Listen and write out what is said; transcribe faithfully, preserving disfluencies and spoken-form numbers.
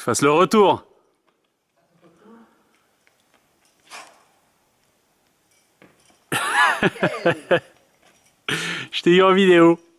fasses le retour. Je t'ai eu en vidéo.